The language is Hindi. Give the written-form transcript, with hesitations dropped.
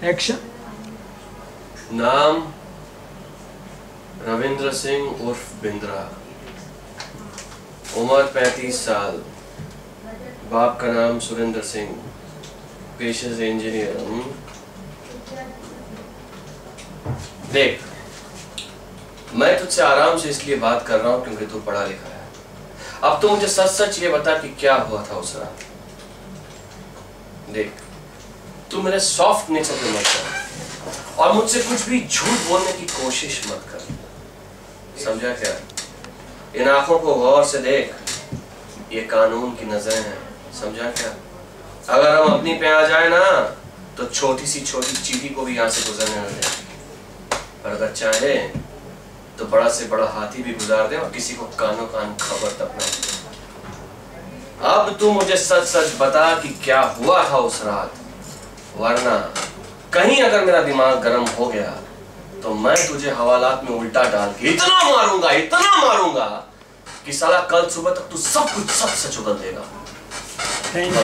एक्शन। नाम रविंद्र सिंह उर्फ बिंद्रा, उम्र 35 साल, बाप का नाम सुरेंद्र सिंह, पेशे से इंजीनियर। देख, मैं तुझसे आराम से इसलिए बात कर रहा हूं क्योंकि तू पढ़ा लिखा है। अब तो मुझे सच सच ये बता कि क्या हुआ था उस रात। देख, तू मेरे सॉफ्ट नेचर पे मत कर और मुझसे कुछ भी झूठ बोलने की कोशिश मत कर, समझा क्या? इन आंखों को गौर से देख, ये कानून की नजरें हैं, समझा क्या? अगर हम अपनी पे आ जाए ना तो छोटी सी छोटी चींटी को भी यहाँ से गुजरने न दें, पर अगर चाहे तो बड़ा से बड़ा हाथी भी गुजार दे और किसी को कानों कान खबर तक ना। अब तू मुझे सच सच बता कि क्या हुआ था उस रात, वरना कहीं अगर मेरा दिमाग गर्म हो गया तो मैं तुझे हवालात में उल्टा डाल के इतना मारूंगा कि साला कल सुबह तक तू सब कुछ सच सच उगल देगा।